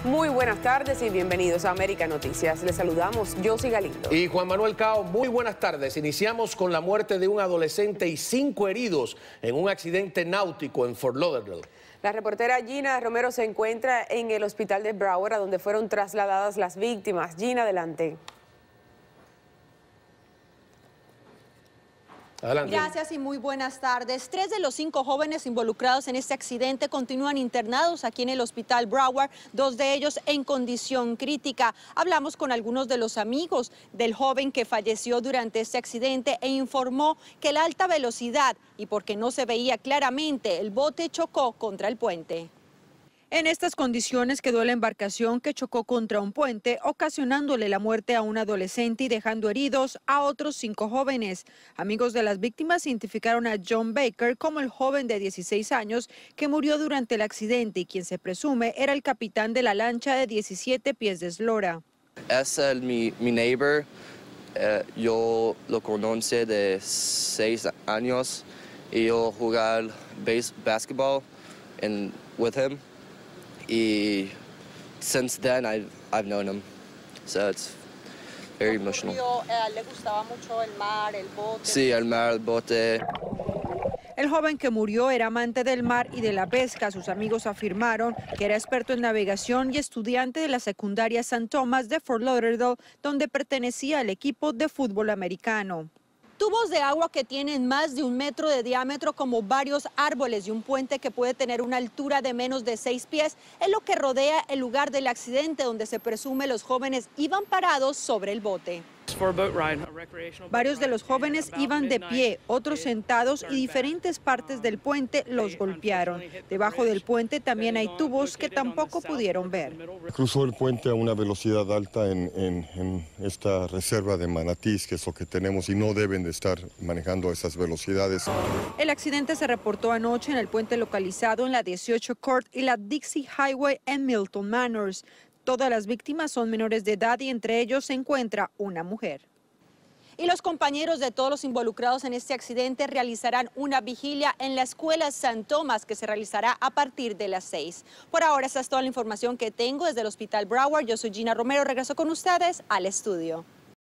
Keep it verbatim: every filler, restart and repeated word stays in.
Muy buenas tardes y bienvenidos a América Noticias. Les saludamos, Josie Galindo. Y Juan Manuel Cao, muy buenas tardes. Iniciamos con la muerte de un adolescente y cinco heridos en un accidente náutico en Fort Lauderdale. La reportera Gina Romero se encuentra en el hospital de Broward, a donde fueron trasladadas las víctimas. Gina, adelante. Adelante. Gracias y muy buenas tardes. Tres de los cinco jóvenes involucrados en este accidente continúan internados aquí en el hospital Broward, dos de ellos en condición crítica. Hablamos con algunos de los amigos del joven que falleció durante este accidente e informó que la alta velocidad y porque no se veía claramente, el bote chocó contra el puente. En estas condiciones quedó la embarcación que chocó contra un puente, ocasionándole la muerte a un adolescente y dejando heridos a otros cinco jóvenes. Amigos de las víctimas identificaron a John Baker como el joven de dieciséis años que murió durante el accidente y quien se presume era el capitán de la lancha de diecisiete pies de eslora. Es el, mi, mi neighbor, eh, yo lo conocí de seis años y yo jugar base, basketball and, with him. Y since then I've, I've known him, so it's very emotional. ¿Le gustaba mucho el mar, el bote? Sí, el mar, el bote. El joven que murió era amante del mar y de la pesca. Sus amigos afirmaron que era experto en navegación y estudiante de la secundaria Saint Thomas de Fort Lauderdale, donde pertenecía al equipo de fútbol americano. Tubos de agua que tienen más de un metro de diámetro, como varios árboles y un puente que puede tener una altura de menos de seis pies, es lo que rodea el lugar del accidente, donde se presume los jóvenes iban parados sobre el bote. Varios de los jóvenes iban de pie, otros sentados y diferentes partes del puente los golpearon. Debajo del puente también hay tubos que tampoco pudieron ver. Cruzó el puente a una velocidad alta en, en, en esta reserva de manatís, que es lo que tenemos, y no deben de estar manejando esas velocidades. El accidente se reportó anoche en el puente localizado en la dieciocho Court y la Dixie Highway en Milton Manors. Todas las víctimas son menores de edad y entre ellos se encuentra una mujer. Y los compañeros de todos los involucrados en este accidente realizarán una vigilia en la escuela Saint Thomas, que se realizará a partir de las seis. Por ahora, esta es toda la información que tengo desde el hospital Broward. Yo soy Gina Romero, regreso con ustedes al estudio.